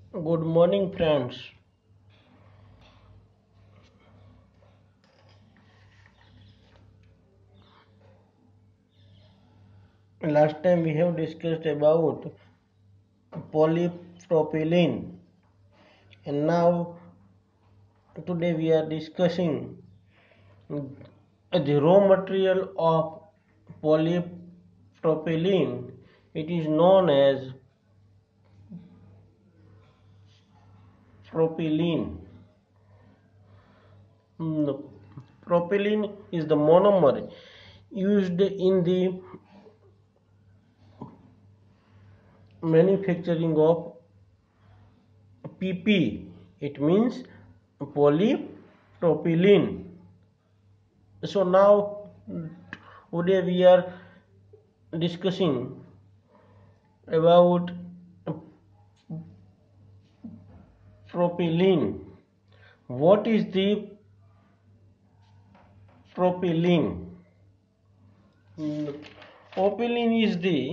Good morning, friends. Last time we have discussed about polypropylene, and now today we are discussing the raw material of polypropylene. It is known as propylene. Propylene is the monomer used in the manufacturing of PP. It means polypropylene. So now today we are discussing about propylene. What is the propylene? Propylene is the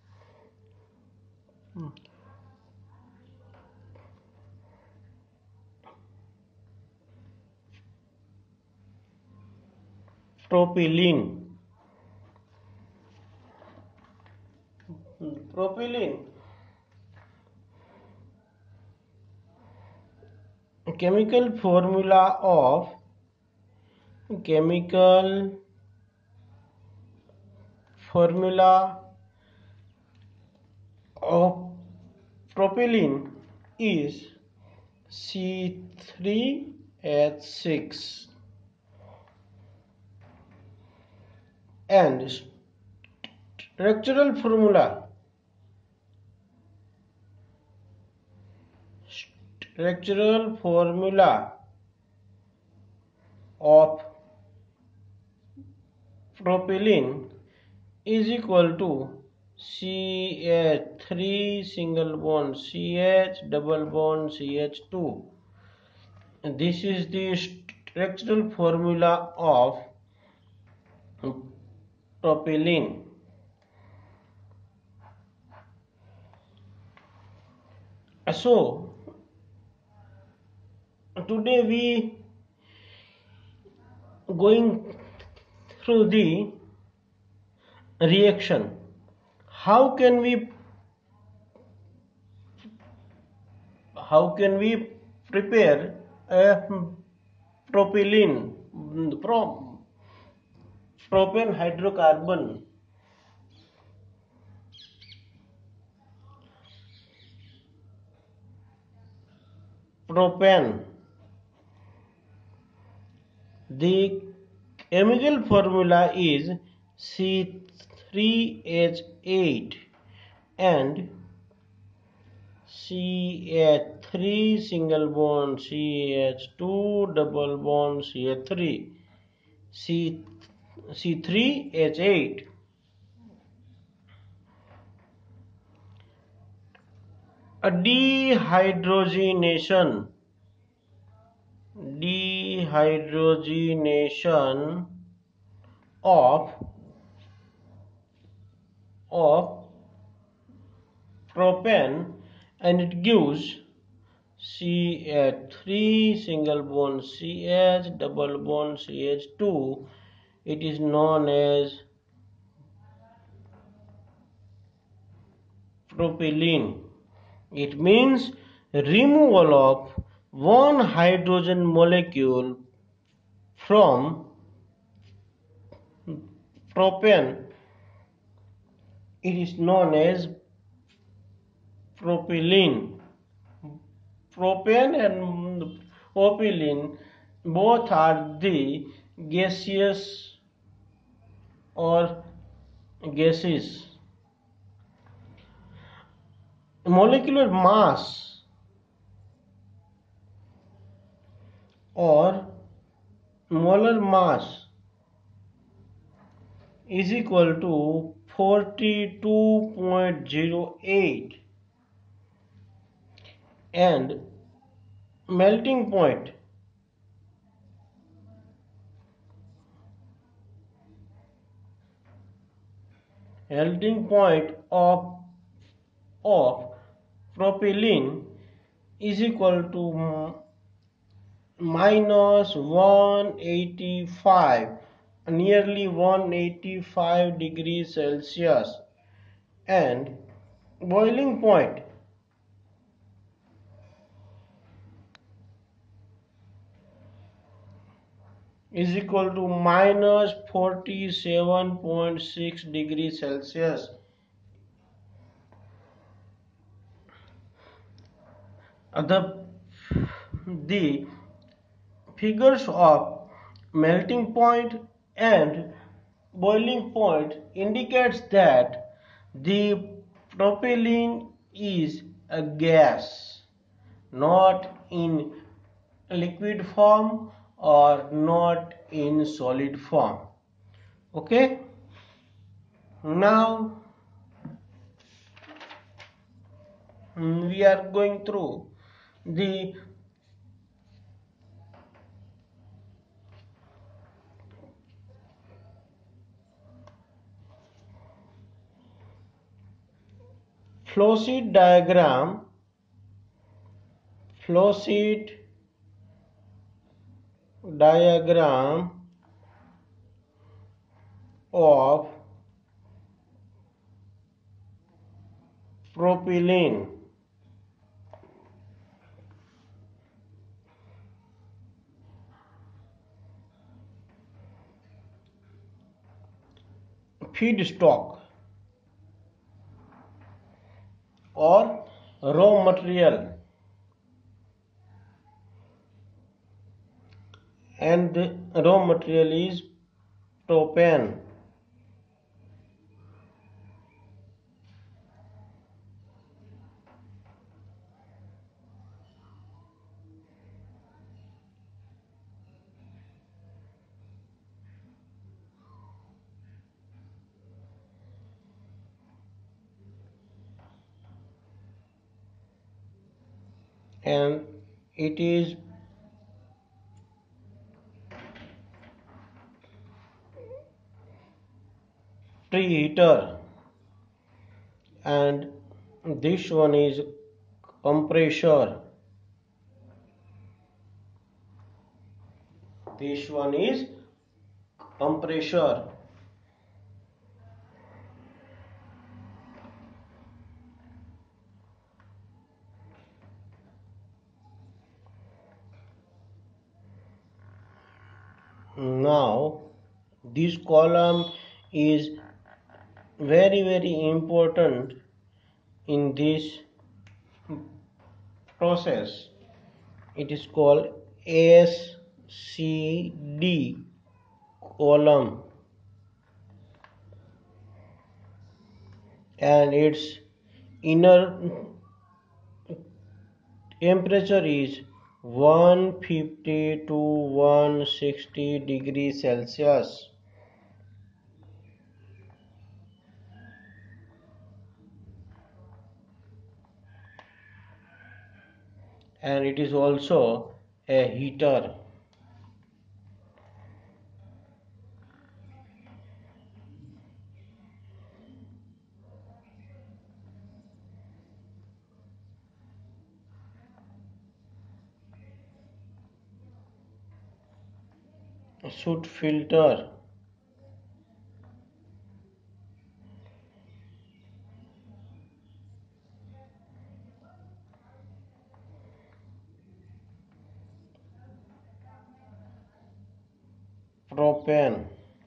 propylene. Propylene, chemical formula of chemical formula of propylene is C3H6, and structural formula of propylene is equal to CH3 single bond CH double bond CH2. This is the structural formula of propylene. So today we going through the reaction. How can we prepare a propylene from propane hydrocarbon? Propane. The chemical formula is C3H8 and CH3 single bond CH2 double bond CH3 C3H8. A dehydrogenation of propane, and it gives CH3 single bond CH double bond CH2. It is known as propylene. It means removal of one hydrogen molecule from propane. It is known as propylene. Propane and propylene both are the gaseous or gases. Molecular mass or molar mass is equal to 42.08, and melting point of propylene is equal to minus 185, nearly 185 degrees Celsius, and boiling point is equal to minus 47.6 degrees Celsius. The figures of melting point and boiling point indicates that the propylene is a gas, not in liquid form or not in solid form. Okay, now we are going through the flowsheet diagram. Flowsheet diagram of propylene. Feedstock or raw material, and the raw material is propane. And it is preheater, and this one is compressor. This one is compressor. Now this column is very important in this process. It is called SCD column, and its inner temperature is 150 to 160 degrees Celsius, and it is also a heater. Soot filter, propane,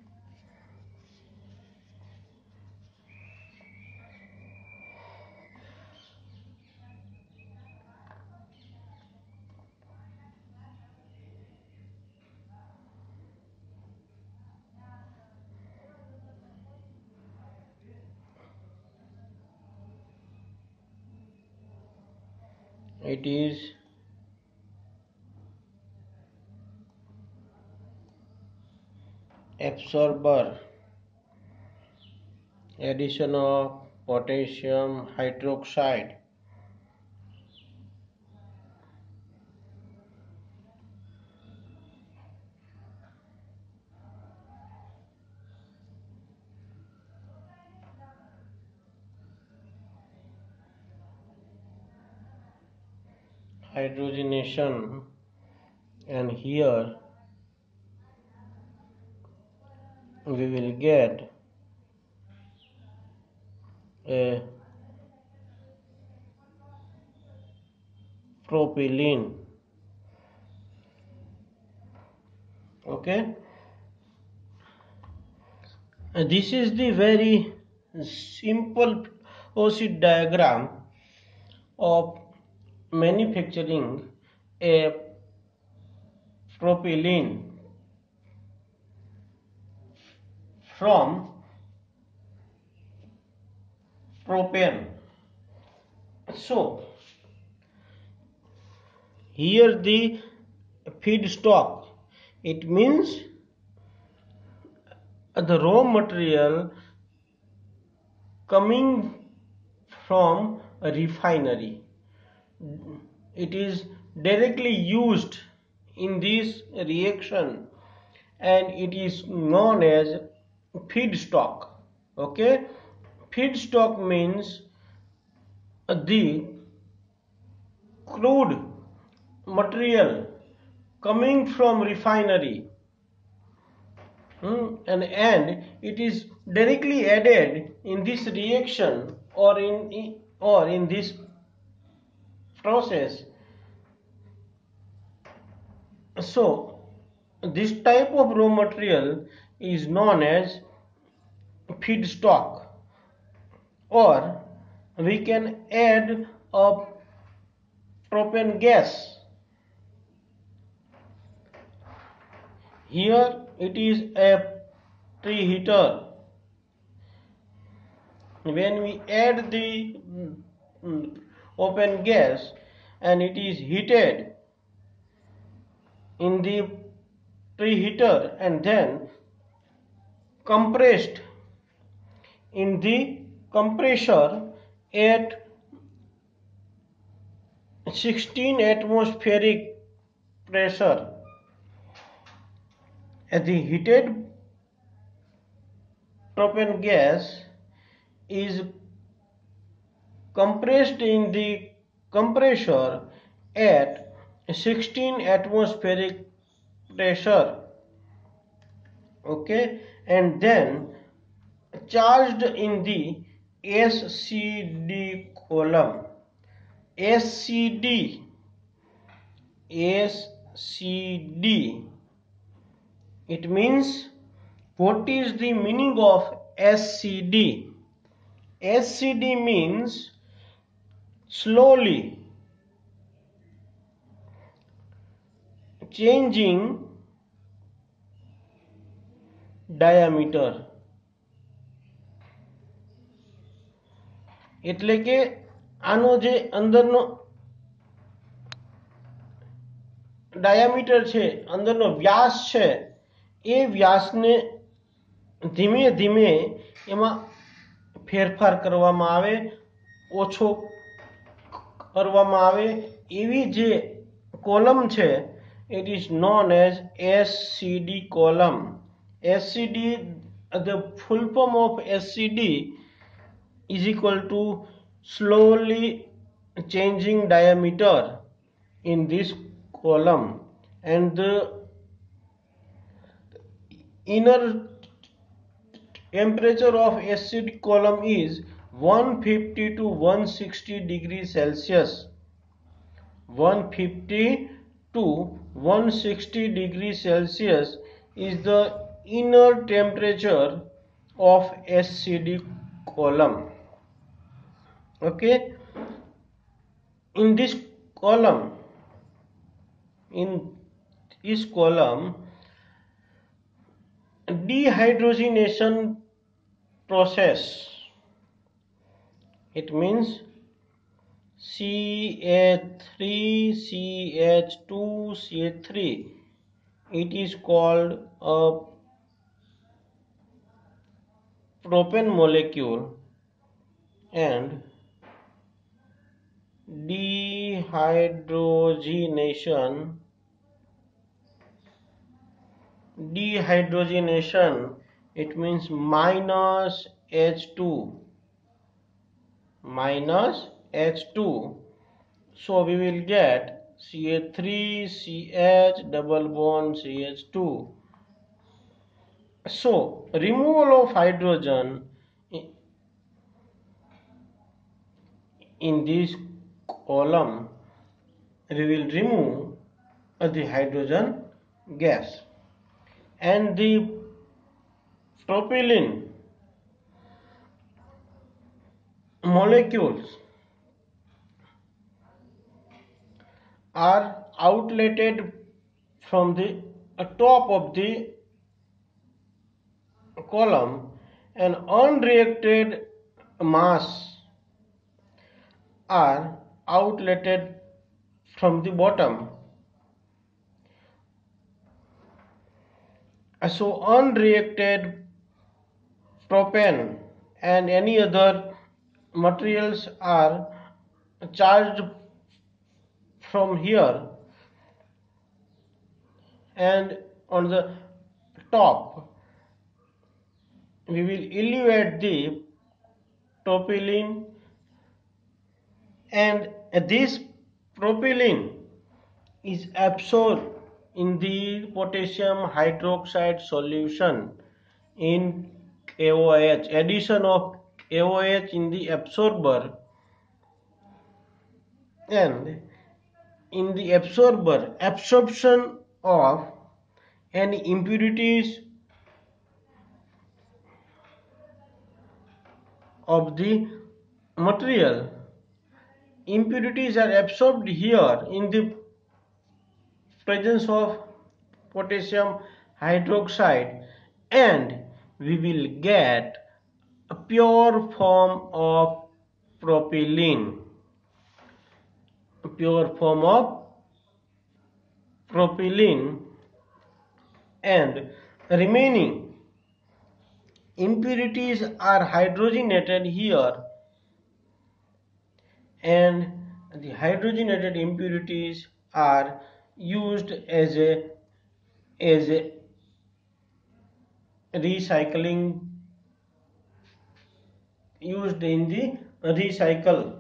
it is absorber, addition of potassium hydroxide, hydrogenation, and here we will get a propylene. Okay, this is the very simple process diagram of manufacturing a propylene from propane. So here the feedstock, it means the raw material coming from a refinery. It is directly used in this reaction and it is known as feedstock. Okay, feedstock means the crude material coming from refinery, and it is directly added in this reaction or in this process. So this type of raw material is known as feedstock, or we can add a propane gas. Here it is a preheater. When we add the open gas and it is heated in the preheater and then compressed in the compressor at 16 atmospheric pressure. As the heated propane gas is compressed in the compressor at 16 atmospheric pressure, okay, and then charged in the SCD column. SCD, it means, what is the meaning of SCD? SCD means slowly changing diameter. એટલે કે આનો જે અંદરનો diameter છે, અંદરનો વ્યાસ છે, એ વ્યાસને ધીમે ધીમે એમાં ફેરફાર કરવામાં આવે, ઓછો કરવામાં આવે, એવી જે કોલમ છે, it is known as SCD column. SCD, the full form of SCD is equal to slowly changing diameter in this column, and the inner temperature of SCD column is 150 to 160 degrees Celsius. 150 to 160 degrees Celsius is the inner temperature of SCD column. Okay, in this column dehydrogenation process, it means CH3CH2CH3, it is called a propane molecule, and dehydrogenation, it means minus H2. So we will get CH3 CH double bond CH2. So removal of hydrogen in this column, we will remove the hydrogen gas, and the propylene molecules are outletted from the top of the column, and unreacted mass are outletted from the bottom. So unreacted propane and any other materials are charged from here, and on the top we will elevate the propylene, and this propylene is absorbed in the potassium hydroxide solution in KOH. Addition of KOH in the absorber, and in the absorber, absorption of any impurities of the material. Impurities are absorbed here in the presence of potassium hydroxide, and we will get a pure form of propylene. Pure form of propylene, and remaining impurities are hydrogenated here, and the hydrogenated impurities are used as a recycling, used in the recycle.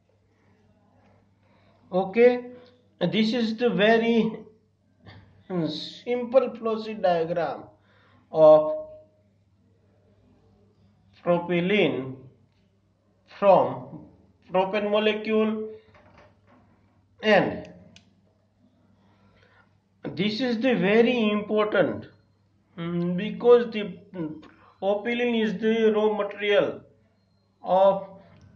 Okay, this is the very simple flow sheet diagram of propylene from propane molecule, and this is the very important because the propylene is the raw material of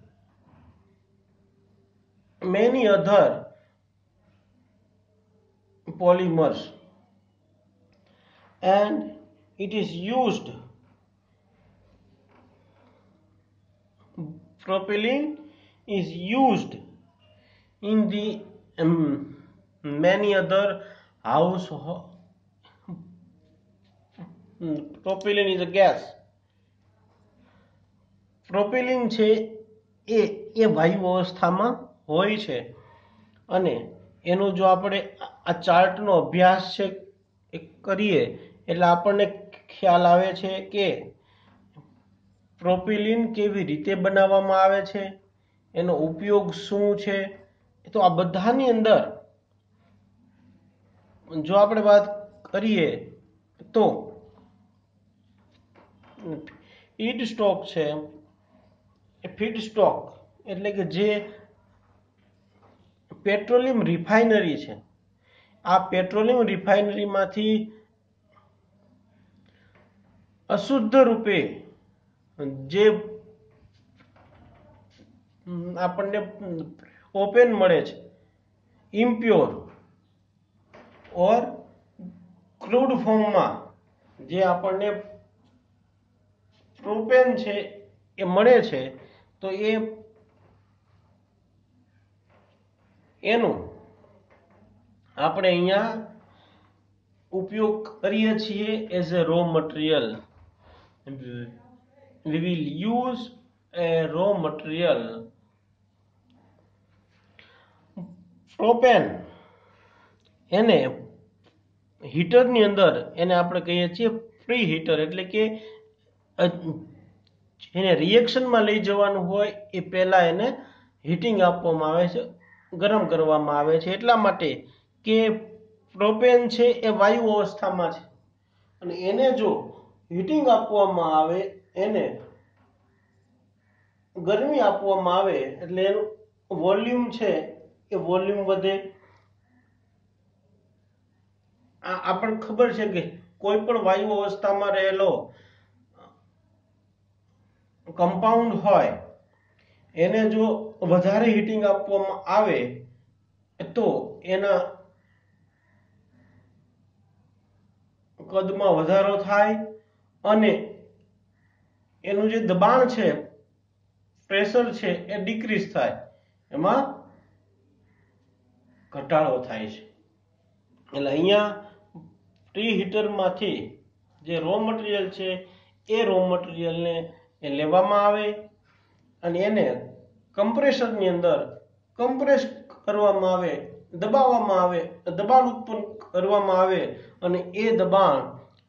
many other polymers, and it is used, propylene is used in the many other household. Propylene is a gas. પ્રોપેલિન છે એ વાયુ અવસ્થામાં હોય છે, અને એનો જો આપણે આ ચાર્ટનો અભ્યાસ છે કરીએ એટલે આપણને ખ્યાલ આવે છે કે પ્રોપેલિન કેવી રીતે બનાવવામાં આવે છે, એનો ઉપયોગ શું છે. તો આ બધાની અંદર જો આપણે વાત કરીએ તો ફીડ સ્ટોક છે, ફીડ સ્ટોક એટલે કે જે પેટ્રોલિયમ રિફાઇનરી છે, આ પેટ્રોલિયમ રિફાઇનરીમાંથી અશુદ્ધ રૂપે જે આપણને ઓપેન મળે છે, ઇમ્પ્યોર ઓર ક્રૂડ ફોર્મમાં જે આપણને પ્રોપેન છે એ મળે છે, તો એનો આપણે અહીંયા ઉપયોગ કરીએ છીએ as a raw material. We will use a raw material propane. એને હીટરની અંદર એને આપણે કહીએ છીએ પ્રી હીટર, એટલે કે એને રિએક્શનમાં લઈ જવાનું હોય એ પહેલા એને હીટિંગ આપવામાં આવે છે, ગરમ કરવામાં આવે છે એટલા માટે કે પ્રોપેન છે એ વાયુ અવસ્થામાં છે અને એને જો હીટિંગ આપવામાં આવે, એને ગરમી આપવામાં આવે એટલે એનું વોલ્યુમ છે એ વોલ્યુમ વધે. આપણને ખબર છે કે કોઈ પણ વાયુ અવસ્થામાં રહેલો કમ્પાઉન્ડ હોય એને જો વધારે હીટિંગ આપવામાં આવે તો એના કદમાં વધારો થાય અને એનું જે દબાણ છે, પ્રેશર છે એ ડિક્રીઝ થાય, એમાં ઘટાડો થાય છે. એટલે અહીંયા પ્રીહીટરમાંથી જે રો મટીરિયલ છે એ રો મટીરિયલને લેવામાં આવે અને એને કમ્પ્રેસરની અંદર કમ્પ્રેસ કરવામાં આવે, દબાવવામાં આવે, દબાણ ઉત્પન્ન કરવામાં આવે અને એ દબાણ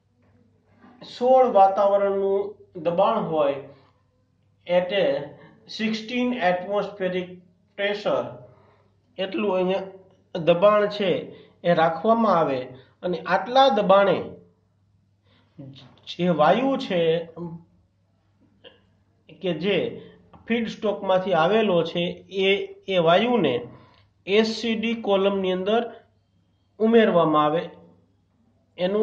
16 વાતાવરણનું દબાણ હોય એટલે 16 એટમોસ્ફેરિક પ્રેશર એટલું અહીંયા દબાણ છે એ રાખવામાં આવે અને આટલા દબાણે જે વાયુ છે કે જે ફીડ સ્ટોકમાંથી આવેલો છે એ વાયુને એસસીડી કોલમની અંદર ઉમેરવામાં આવે, એનું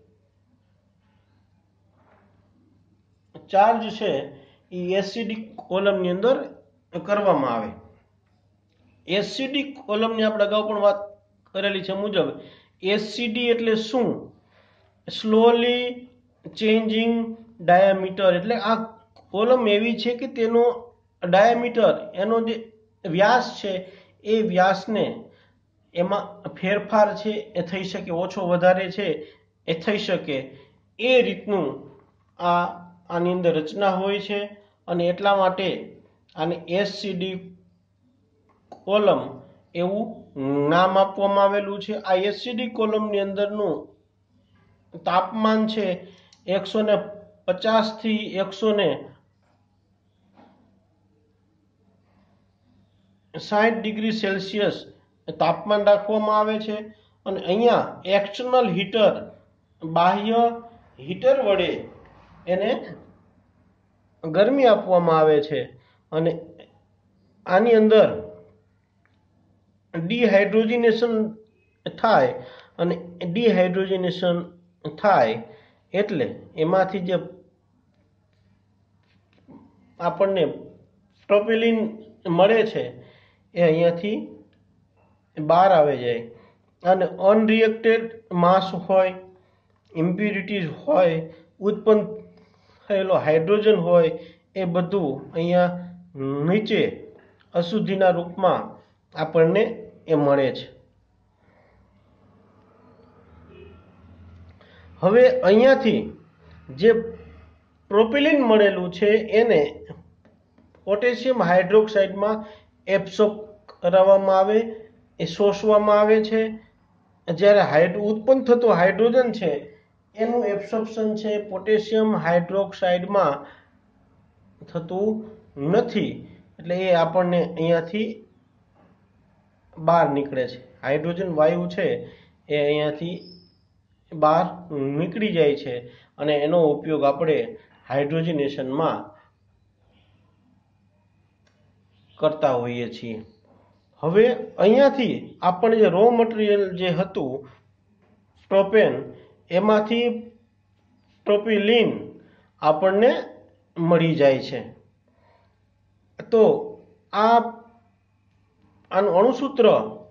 ચાર્જ છે એ એસસીડી કોલમની અંદર કરવામાં આવે. એસસીડી કોલમની આપણે અગાઉ પણ વાત કરેલી છે મુજબ એસસીડી એટલે શું? Slowly changing diameter. એટલે આ કોલમ એવી છે કે તેનો ડાયામીટર, એનો જે વ્યાસ છે એ વ્યાસને એમાં ફેરફાર છે એ થઈ શકે, ઓછો વધારે છે એ થઈ શકે, એ રીતનું આની અંદર રચના હોય છે અને એટલા માટે આને એસસીડી કોલમ એવું નામ આપવામાં આવેલું છે. આ એસસીડી કોલમની અંદરનું તાપમાન છે 150 થી 160 ડિગ્રી સેલ્સિયસ તાપમાન રાખવામાં આવે છે અને અહીંયા એક્સટર્નલ હીટર, બાહ્ય હીટર વડે એને ગરમી આપવામાં આવે છે અને આની અંદર ડિહાઇડ્રોજનેશન થાય અને ડિહાઇડ્રોજનેશન થાય એટલે એમાંથી જે આપણને પ્રોપેલિન મળે છે એ અહીંયાથી બહાર આવી જાય અને અનરિએક્ટેડ માસ હોય, ઇમ્પ્યુરિટીઝ હોય, ઉત્પન્ન થયેલો હાઇડ્રોજન હોય એ બધું અહીંયા નીચે અશુદ્ધિના રૂપમાં આપણને એ મળે છે. હવે અહીંયાથી જે પ્રોપેલિન મળેલું છે એને પોટેશિયમ હાઇડ્રોક્સાઇડમાં એબ્સોર્બ કરાવવામાં આવે, એ શોષવામાં આવે છે. જ્યારે ઉત્પન્ન થતો હાઇડ્રોજન છે એનું એબ્સોર્પ્શન છે પોટેશિયમ હાઇડ્રોક્સાઇડમાં થતું નથી એટલે એ આપણને અહીંયાથી બહાર નીકળે છે. હાઇડ્રોજન વાયુ છે એ અહીંયાથી બહાર નીકળી જાય છે અને એનો ઉપયોગ આપણે હાઇડ્રોજનેશનમાં કરતા હોઈએ છીએ. હવે અહીંયાથી આપણે જે રો મટીરિયલ જે હતું પ્રોપેન, એમાંથી પ્રોપિલિન આપણને મળી જાય છે. તો આનું અણુસૂત્ર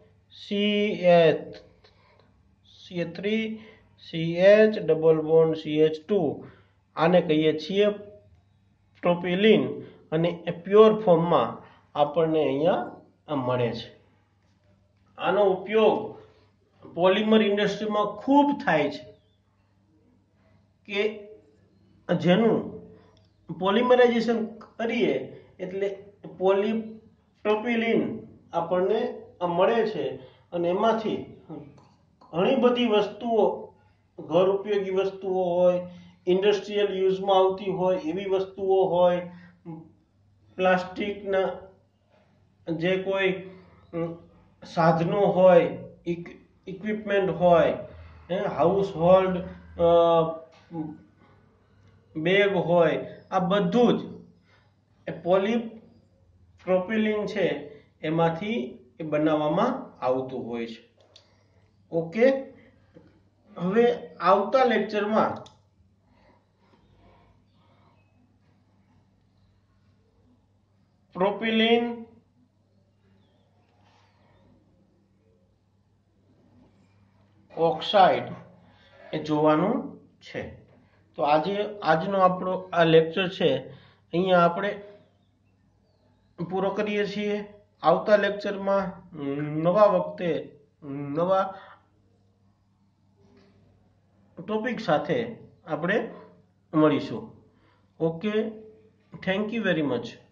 CH3CH ડબલ બોન્ડ CH2, આને કહીએ છીએ પ્રોપિલિન અને એ પ્યોર ફોર્મમાં આપણને અહીંયા મળે છે. આનો ઉપયોગ પોલિમર ઇન્ડસ્ટ્રીમાં ખૂબ થાય છે કે જેનું પોલિમરાઇઝેશન કરીએ એટલે પોલિપ્રોપિલિન આપણને મળે છે અને એમાંથી ઘણી બધી વસ્તુઓ, ઘર ઉપયોગી વસ્તુઓ હોય, ઇન્ડસ્ટ્રીયલ યુઝમાં આવતી હોય એવી વસ્તુઓ હોય, પ્લાસ્ટિકના જે કોઈ સાધનો હોય, ઇક્વિપમેન્ટ હોય, હાઉસ હોલ્ડ બેગ હોય, આ બધું જ એ પોલીપ્રોપિલિન છે એમાંથી એ બનાવવામાં આવતું હોય છે. ઓકે, હવે આવતા લેક્ચરમાં પ્રોપિલિન ઓક્સાઇડ એ જોવાનું છે. તો આજનો આપણો આ લેક્ચર છે અહીંયા આપણે પૂરો કરીએ છીએ. આવતા લેક્ચરમાં નવા વખતે નવા ટોપિક સાથે આપણે મળીશું. Okay, thank you very much.